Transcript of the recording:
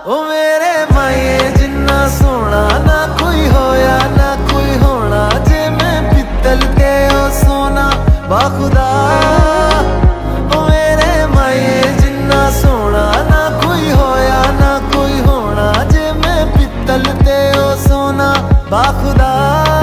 ओ मेरे माए जिन्ना सोना ना कोई होया ना कोई होना, जे मैं पित्तल ते ओ सोना बाखुदा। ओ मेरे माए जिन्ना सोना ना कोई होया ना कोई होना, जे मैं पित्तल ते ओ सोना बाखुदा।